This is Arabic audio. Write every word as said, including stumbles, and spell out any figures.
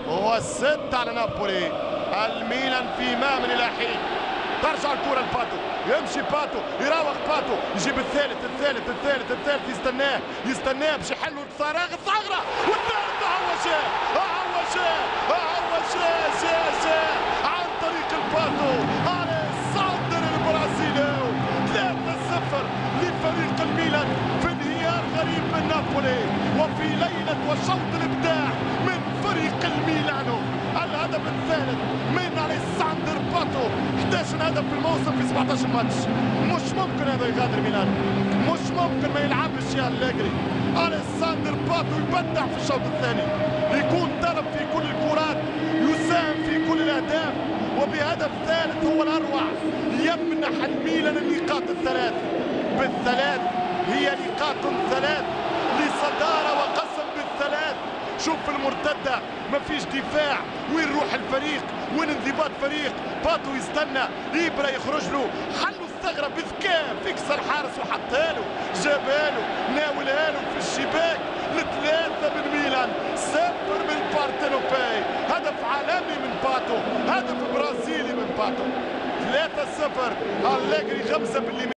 وست على نابولي. الميلان في ما من الى حين. ترجع الكرة لباتو، يمشي باتو، يراوغ باتو، يجيب الثالث الثالث الثالث الثالث يستناه يستناه باش يحلوا الثغرة الثغرة والثالث هو جاء هو جاء هو جاء جاء جاء عن طريق الباتو أليساندر البرازيلي. ثلاثة صفر لفريق الميلان في انهيار غريب من نابولي وفي ليلة وشوط الإبداع من فريق الميلانو. الهدف الثالث من أليساندر باتو، أحد عشر هدف في الموسم في سبعة عشر ماتش. مش ممكن هذا يغادر ميلان، مش ممكن ما يلعبش يا أليجري. أليساندر باتو يبدع في الشوط الثاني، يكون ضرب في كل الكرات، يساهم في كل الأهداف، وبهدف ثالث هو الأروع يمنح الميلان النقاط الثلاث. بالثلاث هي نقاط ثلاث لصدارة وقسم بالثلاث. شوف في المرتدة مفيش دفاع، وين روح الفريق، وين انضباط فريق. باتو يستنى إبرا يخرج له، حلوا الثغرة بذكاء، فيكسر الحارس وحطها له، جابها له، ناولها له في الشباك. لثلاثة من ميلان، صفر من بارتينوباي. هدف عالمي من باتو، هدف برازيلي من باتو. ثلاثة صفر. أليجري غمزة باليمين.